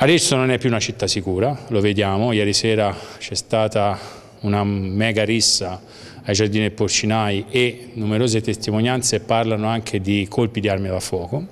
Arezzo non è più una città sicura, lo vediamo, ieri sera c'è stata una mega rissa ai Giardini del Porcinai e numerose testimonianze parlano anche di colpi di armi da fuoco.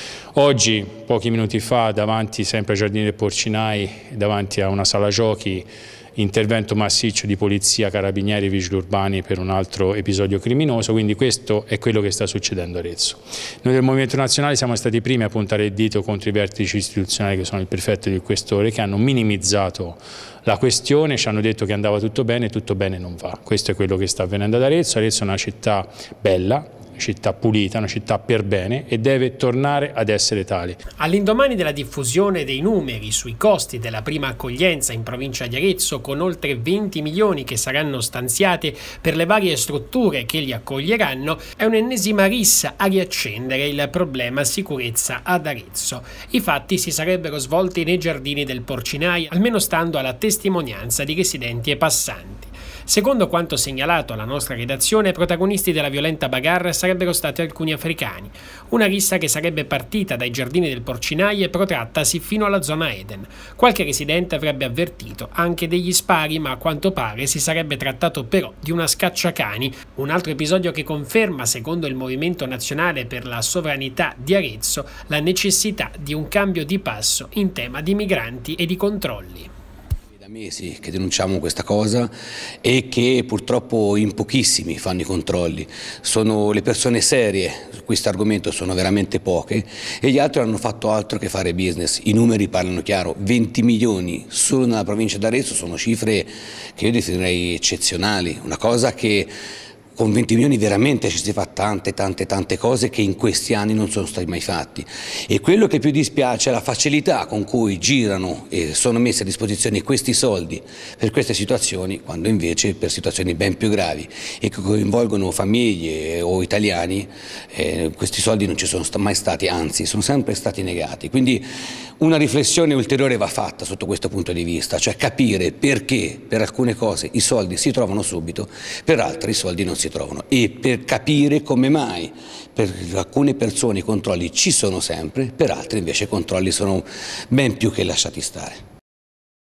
Oggi, pochi minuti fa, davanti sempre ai Giardini del Porcinai, davanti a una sala giochi, intervento massiccio di polizia, carabinieri e vigili urbani per un altro episodio criminoso, quindi questo è quello che sta succedendo a Arezzo. Noi del Movimento Nazionale siamo stati i primi a puntare il dito contro i vertici istituzionali che sono il prefetto e il questore, che hanno minimizzato la questione, ci hanno detto che andava tutto bene non va. Questo è quello che sta avvenendo ad Arezzo. Arezzo è una città bella, città pulita, una città per bene e deve tornare ad essere tale. All'indomani della diffusione dei numeri sui costi della prima accoglienza in provincia di Arezzo, con oltre 20 milioni che saranno stanziate per le varie strutture che li accoglieranno, è un'ennesima rissa a riaccendere il problema sicurezza ad Arezzo. I fatti si sarebbero svolti nei Giardini del Porcinai, almeno stando alla testimonianza di residenti e passanti. Secondo quanto segnalato alla nostra redazione, protagonisti della violenta bagarre sarebbero stati alcuni africani. Una rissa che sarebbe partita dai Giardini del Porcinai e protrattasi fino alla zona Eden. Qualche residente avrebbe avvertito anche degli spari, ma a quanto pare si sarebbe trattato però di una scacciacani. Un altro episodio che conferma, secondo il Movimento Nazionale per la Sovranità di Arezzo, la necessità di un cambio di passo in tema di migranti e di controlli. Mesi che denunciamo questa cosa e che purtroppo in pochissimi fanno i controlli. Sono le persone serie su questo argomento, sono veramente poche e gli altri hanno fatto altro che fare business. I numeri parlano chiaro, 20 milioni solo nella provincia d'Arezzo sono cifre che io definirei eccezionali, una cosa che con 20 milioni veramente ci si fa tante cose che in questi anni non sono stati mai fatti. E quello che più dispiace è la facilità con cui girano e sono messi a disposizione questi soldi per queste situazioni, quando invece per situazioni ben più gravi e che coinvolgono famiglie o italiani, questi soldi non ci sono mai stati, anzi sono sempre stati negati. Quindi una riflessione ulteriore va fatta sotto questo punto di vista, cioè capire perché per alcune cose i soldi si trovano subito, per altre i soldi non si trovano e per capire come mai per alcune persone i controlli ci sono sempre, per altre invece i controlli sono ben più che lasciati stare.